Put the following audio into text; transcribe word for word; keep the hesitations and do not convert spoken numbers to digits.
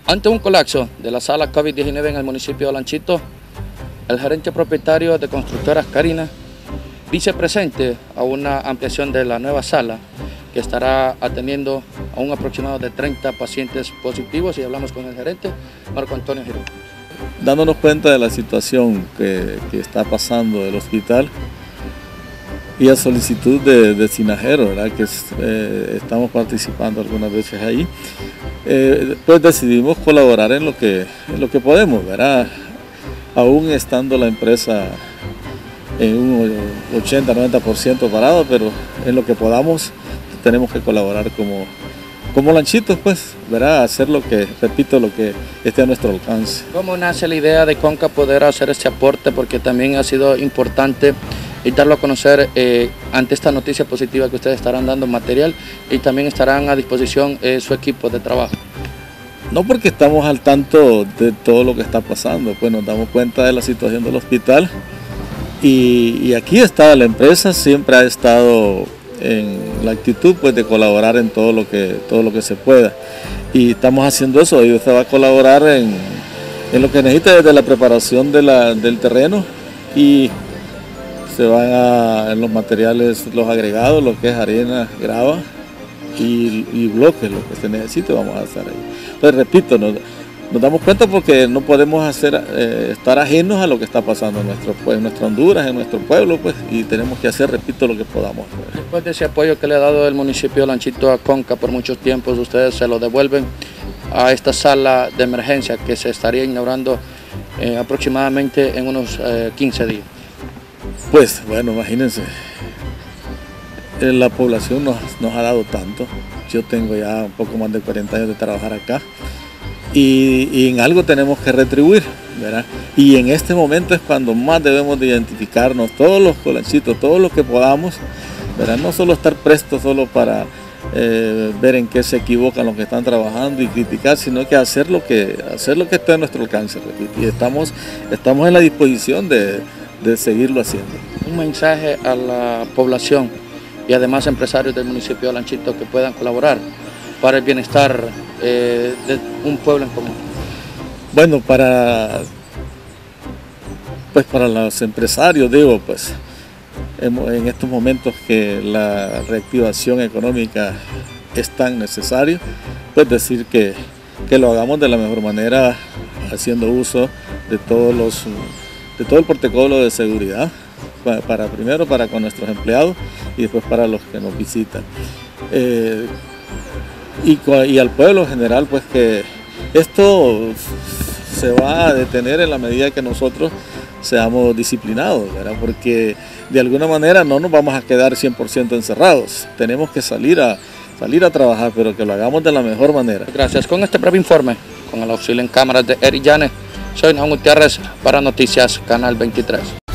Ante un colapso de la sala COVID diecinueve en el municipio de Olanchito, el gerente propietario de Constructoras Carina dice presente a una ampliación de la nueva sala que estará atendiendo a un aproximado de treinta pacientes positivos, y hablamos con el gerente Marco Antonio Girón. Dándonos cuenta de la situación que, que está pasando del hospital y a solicitud de, de Sinajero, ¿verdad? que es, eh, estamos participando algunas veces ahí, eh, pues decidimos colaborar en lo que, en lo que podemos, ¿verdad? Aún estando la empresa en un ochenta a noventa por ciento parado, pero en lo que podamos tenemos que colaborar como, como lanchitos, pues, ¿verdad? Hacer lo que, repito, lo que esté a nuestro alcance. ¿Cómo nace la idea de Conca poder hacer este aporte? Porque también ha sido importante y darlo a conocer eh, ante esta noticia positiva que ustedes estarán dando material y también estarán a disposición eh, su equipo de trabajo. No, porque estamos al tanto de todo lo que está pasando, pues nos damos cuenta de la situación del hospital y, y aquí está, la empresa siempre ha estado en la actitud, pues, de colaborar en todo lo que, todo lo que se pueda, y estamos haciendo eso. Y usted va a colaborar en, en lo que necesita, desde la preparación de la, del terreno, y se van a, en los materiales, los agregados, lo que es arena, grava y, y bloques, lo que se necesite, vamos a hacer ahí. Pues repito, nos, nos damos cuenta porque no podemos hacer, eh, estar ajenos a lo que está pasando en nuestro, pues, en nuestra Honduras, en nuestro pueblo, pues, y tenemos que hacer, repito, lo que podamos hacer. Después de ese apoyo que le ha dado el municipio de Olanchito a Conca por muchos tiempos, ustedes se lo devuelven a esta sala de emergencia que se estaría inaugurando eh, aproximadamente en unos eh, quince días. Pues bueno, imagínense, la población nos, nos ha dado tanto. Yo tengo ya un poco más de cuarenta años de trabajar acá y, y en algo tenemos que retribuir, ¿verdad? Y en este momento es cuando más debemos de identificarnos todos los colanchitos, todos los que podamos, ¿verdad? No solo estar prestos solo para eh, ver en qué se equivocan los que están trabajando y criticar, sino que hacer lo que, hacer lo que está a nuestro alcance, repito. Y estamos, estamos en la disposición de de seguirlo haciendo. Un mensaje a la población y además empresarios del municipio de Olanchito que puedan colaborar para el bienestar eh, de un pueblo en común. Bueno, para, pues para los empresarios, digo, pues en, en estos momentos que la reactivación económica es tan necesaria, pues decir que, que lo hagamos de la mejor manera, haciendo uso de todos los de todo el protocolo de seguridad, para, para primero para con nuestros empleados y después para los que nos visitan. Eh, y, y al pueblo en general, pues que esto se va a detener en la medida que nosotros seamos disciplinados, ¿verdad? Porque de alguna manera no nos vamos a quedar cien por ciento encerrados, tenemos que salir a, salir a trabajar, pero que lo hagamos de la mejor manera. Gracias. Con este breve informe, con el auxilio en cámaras de Eric Llanes, soy Naum Gutiérrez para Noticias Canal veintitrés.